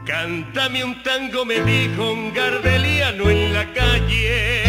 Cántame un tango, me dijo un gardeliano en la calle.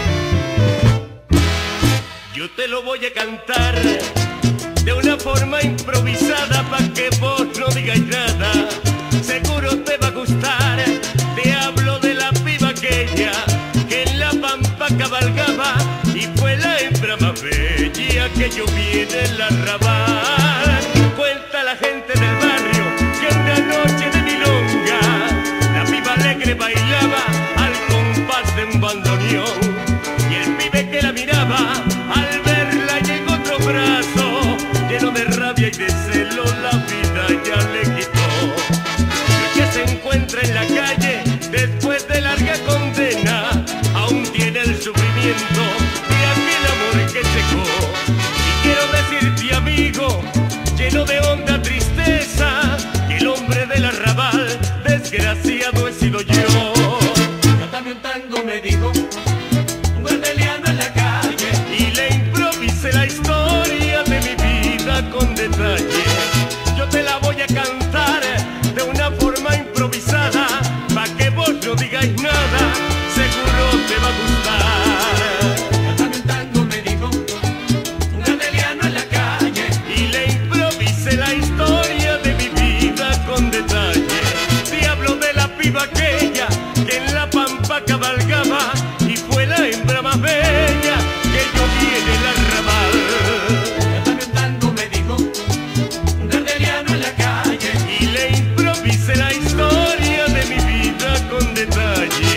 Yo te lo voy a cantar de una forma improvisada, pa' que vos no digáis nada. Seguro te va a gustar. Te hablo de la piba aquella que en la pampa cabalgaba y fue la hembra más bella que yo vi en el arrabal. Cuenta la gente del barrio que una noche de milonga la piba alegre bailaba al compás de un bandoneón, y el pibe que la miraba al verla llegó otro brazo lleno de rabia y de celo, la vida ya le quitó. Y el que se encuentra en la calle después de larga condena aún tiene el sufrimiento de aquel amor que secó. Y quiero decirte, amigo, lleno de honda tristeza, que el hombre del arrabal desgraciado he sido yo. Cántame un tango, me dijo un gardeliano en la calle, Y le improvisé la historia de mi vida con detalle. Yo te la voy a cantar de una forma improvisada, pa' que vos no digáis nada, seguro te va a gustar. cántame un tango, me dijo un gardeliano en la calle, Y le improvisé la historia de mi vida con detalle. Te hablo de la piba aquella que en la pampa cabalgaba y fue la hembra más bella que yo vi en el arrabal. cántame un tango, me dijo un gardeliano en la calle, Y le improvisé la historia de mi vida con detalle.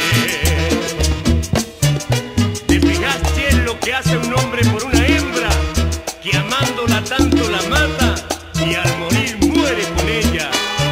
¿Te fijaste en lo que hace un hombre por una hembra que amándola tanto la mata y al morir muere con ella?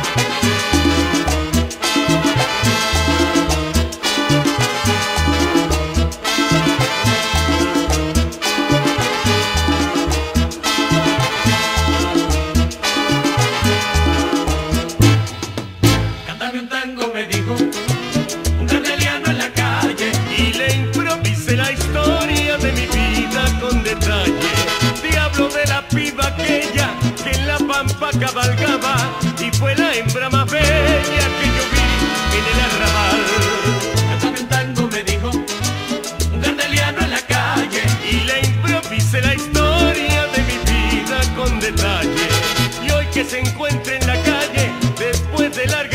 cántame un tango, me dijo un gardeliano en la calle, Y le improvisé la historia de mi vida con detalle. Te hablo de la piba aquella que en la pampa cabalgaba y fue la hembra más bella que yo vi en el arrabal. cántame un tango, me dijo un gardeliano en la calle, Y le improvisé la historia de mi vida con detalle. Y hoy que se encuentra en la calle después de larga